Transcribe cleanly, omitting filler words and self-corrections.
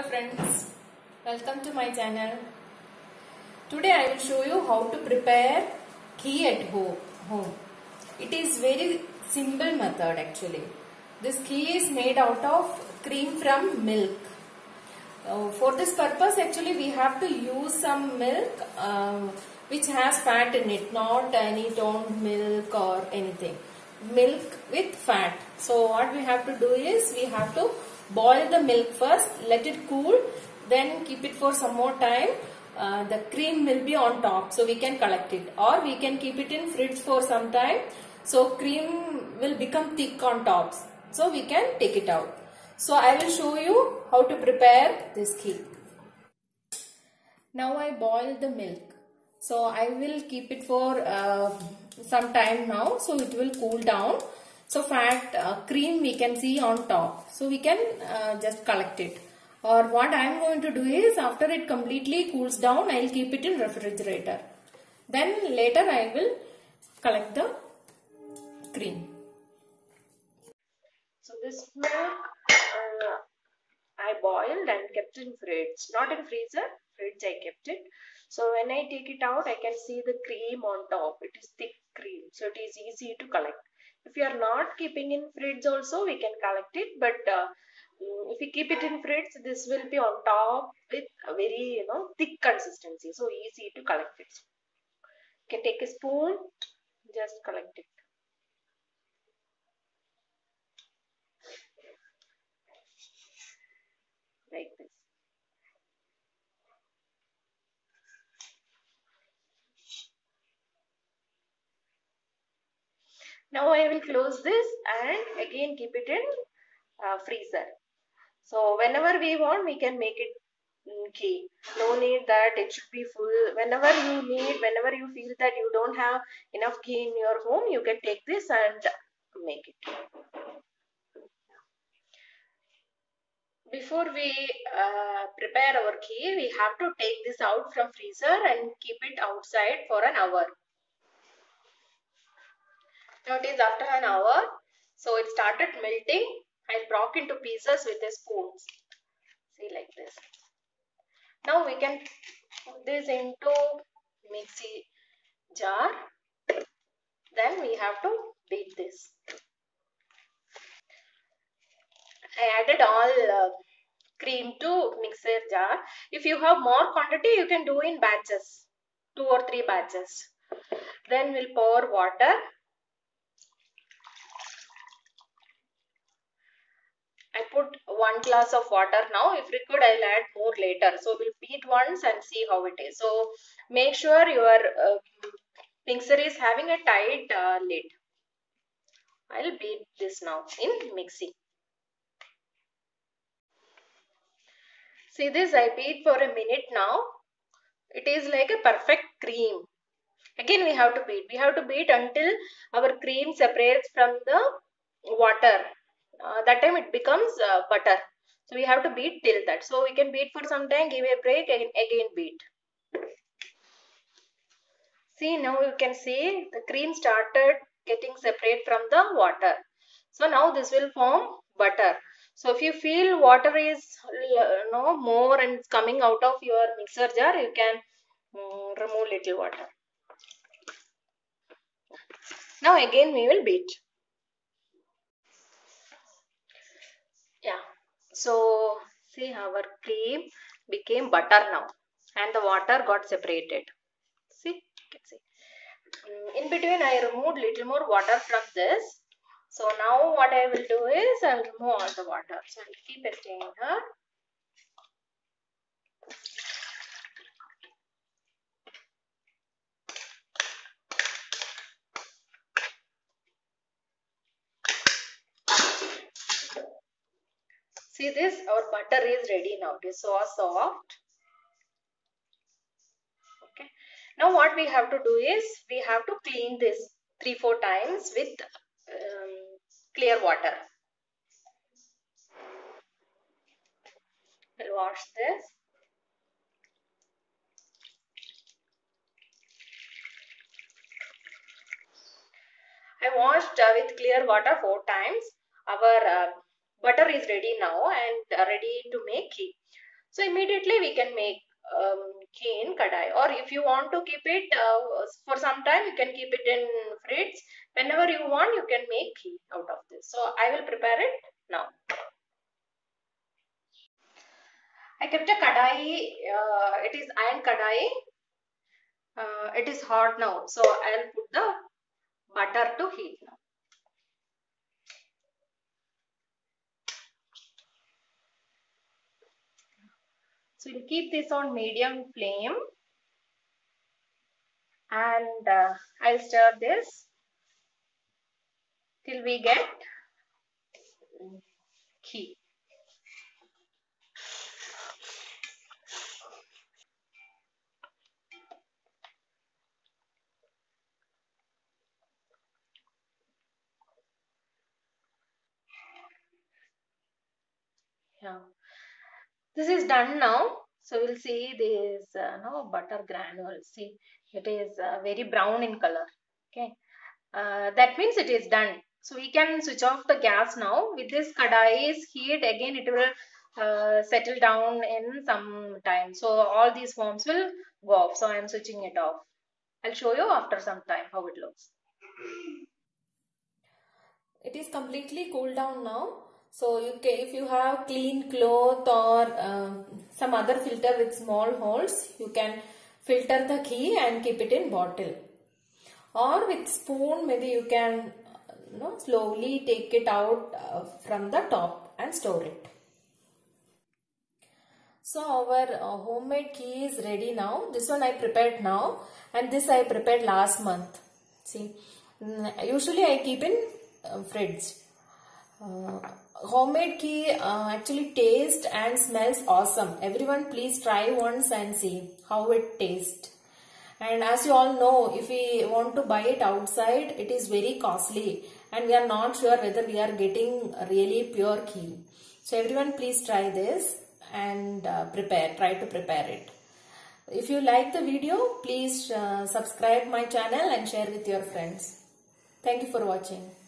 friends, welcome to my channel. Today I will show you how to prepare ghee at home. It is very simple method actually. This ghee is made out of cream from milk. For this purpose actually we have to use some milk which has fat in it, not any toned milk or anything. Milk with fat. So what we have to do is we have to boil the milk first, let it cool, then keep it for some more time. The cream will be on top, so we can collect it, or we can keep it in fridge for some time, so cream will become thick on top, so we can take it out. So I will show you how to prepare this ghee. Now I boil the milk, so I will keep it for some time now, so it will cool down. So fat cream we can see on top, so we can just collect it. Or what I am going to do is, after it completely cools down, I will keep it in refrigerator. Then later I will collect the cream. So this milk I boiled and kept in fridge, not in freezer, fridge I kept it. So when I take it out, I can see the cream on top. It is thick cream, so it is easy to collect. If you are not keeping in fridge also, we can collect it, but if we keep it in fridge, this will be on top with a very thick consistency, so easy to collect it. You can take a spoon, just collect it. Like this. Now I will close this and again keep it in freezer. So whenever we want, we can make it ghee. No need that it should be full. Whenever you need, whenever you feel that you don't have enough ghee in your home, you can take this and make it. Before we prepare our ghee, we have to take this out from freezer and keep it outside for an hour. Now it is after an hour, so it started melting. I broke into pieces with a spoon. See, like this. Now we can put this into mixie jar. Then we have to beat this. I added all cream to mixer jar. If you have more quantity, you can do in batches, 2 or 3 batches. Then we'll pour water. I put 1 glass of water now. If required, I'll add more later. So we'll beat once and see how it is. So make sure your mixer is having a tight lid. I'll beat this now in mixie. See this, I beat for a minute now. It is like a perfect cream. Again we have to beat. We have to beat until our cream separates from the water. That time it becomes butter. So we have to beat till that. So we can beat for some time, give a break, and again beat. See, now you can see the cream started getting separate from the water. So now this will form butter. So if you feel water is more and it's coming out of your mixer jar, you can remove little water. Now again we will beat. Yeah. So see, our cream became butter now and the water got separated. See, you can see. In between I removed little more water from this. So now what I will do is I will remove all the water. So I will keep a strainer. See this, our butter is ready now. It is so soft. Okay. Now what we have to do is we have to clean this 3-4 times with clear water. We'll wash this. I washed with clear water 4 times. Our butter is ready now and ready to make ghee. So immediately we can make ghee in kadai, or if you want to keep it for some time, you can keep it in fridge. Whenever you want, you can make ghee out of this. So I will prepare it now. I kept a kadai, it is iron kadai. It is hot now, so I'll put the butter to heat now. So we'll keep this on medium flame, and I'll stir this till we get ghee. Yeah, this is done now. So we'll see this no butter granules. See, it is very brown in color. Okay, that means it is done. So we can switch off the gas now. With this kadai's heat, again it will settle down in some time. So all these foams will go off. So I am switching it off. I'll show you after some time how it looks. It is completely cooled down now. So you can, if you have clean cloth or some other filter with small holes, you can filter the ghee and keep it in bottle. Or with spoon, maybe you can slowly take it out from the top and store it. So our homemade ghee is ready now. This one I prepared now, and this I prepared last month. See, usually I keep in fridge. Homemade ghee actually tastes and smells awesome. Everyone please try once and see how it tastes. And as you all know, if we want to buy it outside, it is very costly and we are not sure whether we are getting really pure ghee. So everyone please try this and try to prepare it. If you like the video, please subscribe my channel and share with your friends. Thank you for watching.